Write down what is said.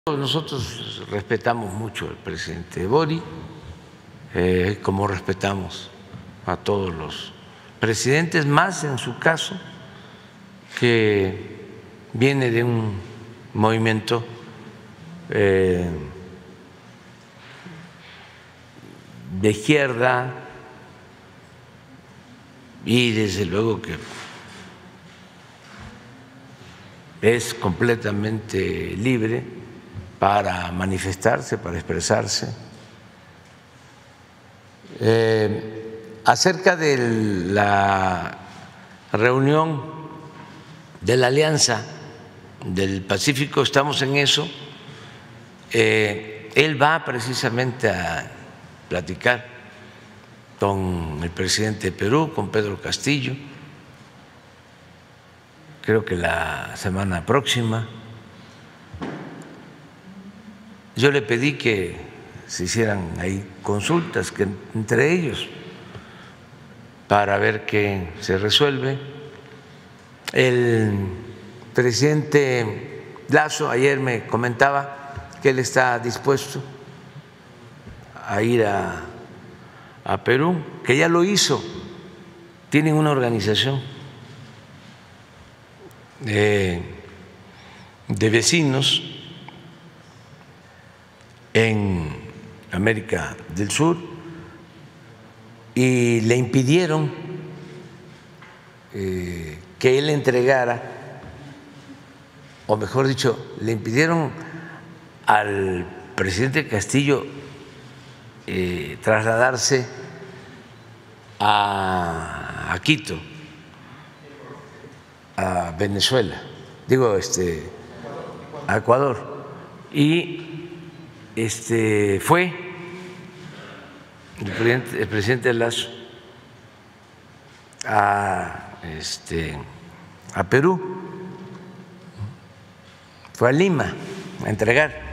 Nosotros respetamos mucho al presidente Bori, como respetamos a todos los presidentes, más en su caso, que viene de un movimiento de izquierda y desde luego que es completamente libre para manifestarse, para expresarse. Acerca de la reunión de la Alianza del Pacífico, estamos en eso. Él va precisamente a platicar con el presidente de Perú, con Pedro Castillo, creo que la semana próxima. Yo le pedí que se hicieran ahí consultas que entre ellos para ver qué se resuelve. El presidente Lasso ayer me comentaba que él está dispuesto a ir a Perú, que ya lo hizo. Tienen una organización de vecinos en América del Sur y le impidieron que él entregara, o mejor dicho, le impidieron al presidente Castillo trasladarse a Quito, a Venezuela, a Ecuador, y fue el presidente Lasso a Perú, fue a Lima a entregar